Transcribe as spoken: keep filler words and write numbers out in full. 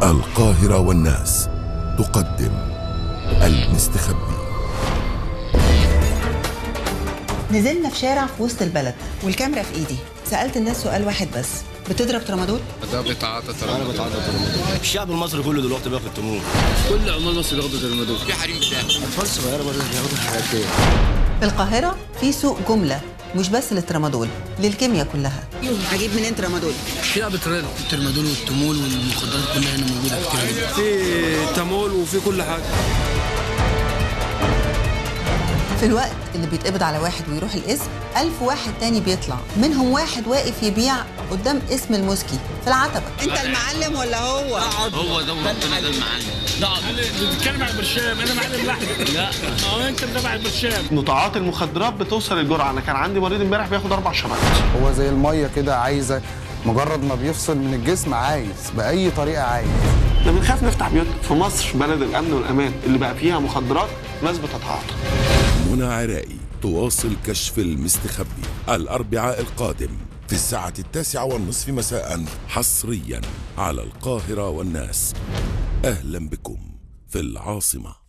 القاهرة والناس تقدم المستخبي. نزلنا في شارع في وسط البلد والكاميرا في ايدي، سألت الناس سؤال واحد بس: بتضرب ترامادول؟ ده بيتعاطى ترامادول. انا بتعاطى ترامادول. الشعب المصري كله دلوقتي بياخد تموم. كل عمال مصر بياخدوا ترامادول. في حريم بتاعه اطفال صغيره برضه بياخدوا الحاجات دي. في القاهرة في سوق جملة مش بس للترامادول، للكيمياء كلها. هجيب منين ترامادول؟ في بترول الترامادول والتمول والمخدرات كلها هنا موجوده كتير. في تمول وفي كل حاجه. في الوقت اللي بيتقبض على واحد ويروح القسم، ألف واحد تاني بيطلع، منهم واحد واقف يبيع قدام اسم المسكي في العتبة. انت المعلم ولا هو؟ هو ده ربنا ده المعلم. لا بتتكلم عن البرشام، انا معلم لحم. لا ما هو انت متابع البرشام. متعاطي المخدرات بتوصل الجرعه، انا كان عندي مريض امبارح بياخد اربع شرائط. هو زي الميه كده، عايزه مجرد ما بيفصل من الجسم عايز باي طريقه عايز. احنا بنخاف نفتح بيوتنا في مصر، بلد الامن والامان اللي بقى فيها مخدرات ناس بتتعاطى. منى عراقي تواصل كشف المستخبي الأربعاء القادم في الساعة التاسعة والنصف مساء، حصريا على القاهرة والناس. أهلا بكم في العاصمة.